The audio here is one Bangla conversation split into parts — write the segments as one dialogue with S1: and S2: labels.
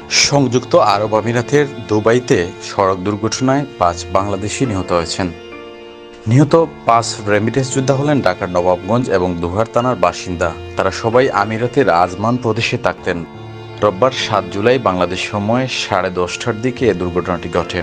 S1: সংযুক্ত আরব আমিরাতের দুবাইতে সড়ক দুর্ঘটনায় ৫ বাংলাদেশি নিহত হয়েছেন। নিহত ৫ রেমিটেন্স যোদ্ধা হলেন ঢাকার নবাবগঞ্জ এবং দোহার থানার বাসিন্দা। তারা সবাই আমিরাতের আজমান প্রদেশে থাকতেন। রোববার ৭ জুলাই বাংলাদেশ সময় ১০:৩০টার দিকে এ দুর্ঘটনাটি ঘটে।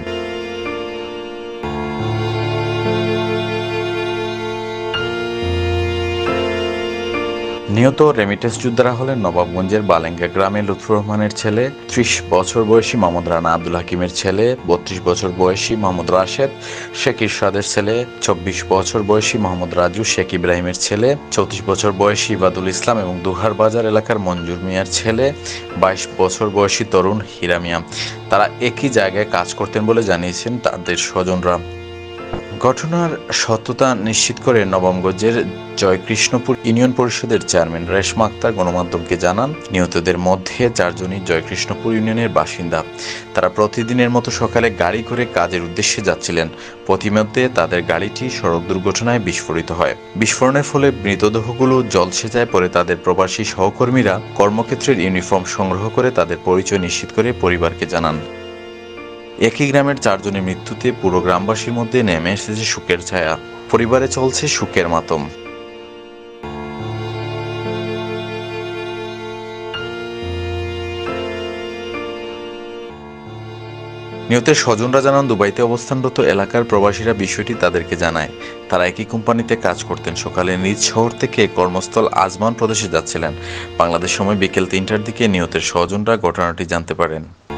S1: নিহত রেমিটেন্স যোদ্ধারা হলেন নবাবগঞ্জের বালেঙ্গা গ্রামে লুৎফুর রহমানের ছেলে ৩০ বছর বয়সী মোহাম্মদ রানা আব্দুল হাকিমের ছেলে ৩২ বছর বয়সী মোহাম্মদ রাশেদ, শেখ ইরশাদের ছেলে ২৪ বছর বয়সী মোহাম্মদ রাজু, শেখ ইব্রাহিমের ছেলে ৩৪ বছর বয়সী ইবাদুল ইসলাম এবং দুহার বাজার এলাকার মঞ্জুর মিয়ার ছেলে ২২ বছর বয়সী তরুণ হীরা মিয়া। তারা একই জায়গায় কাজ করতেন বলে জানিয়েছেন তাদের স্বজনরা। ঘটনার সত্যতা নিশ্চিত করে নবাবগঞ্জের জয়কৃষ্ণপুর ইউনিয়ন পরিষদের চেয়ারম্যান রেশমা আক্তার গণমাধ্যমকে জানান, নিহতদের মধ্যে ৪ জনই জয়কৃষ্ণপুর ইউনিয়নের বাসিন্দা। তারা প্রতিদিনের মতো সকালে গাড়ি করে কাজের উদ্দেশ্যে যাচ্ছিলেন। পথিমধ্যে তাদের গাড়িটি সড়ক দুর্ঘটনায় বিস্ফোরিত হয়। বিস্ফোরণের ফলে মৃতদেহগুলো জলসে যায়। পরে তাদের প্রবাসী সহকর্মীরা কর্মক্ষেত্রের ইউনিফর্ম সংগ্রহ করে তাদের পরিচয় নিশ্চিত করে পরিবারকে জানান। একই গ্রামের ৪ জনের মৃত্যুতে পুরো গ্রামবাসীর মধ্যে নেমে এসেছে শোকের ছায়া। পরিবারে চলছে শোকের মাতম। নিহতের স্বজনরা জানান, দুবাইতে অবস্থানরত এলাকার প্রবাসীরা বিষয়টি তাদেরকে জানায়। তারা একই কোম্পানিতে কাজ করতেন। সকালে নিজ শহর থেকে কর্মস্থল আজমান প্রদেশে যাচ্ছিলেন। বাংলাদেশ সময় বিকেল ৩টার দিকে নিহতের স্বজনরা ঘটনাটি জানতে পারেন।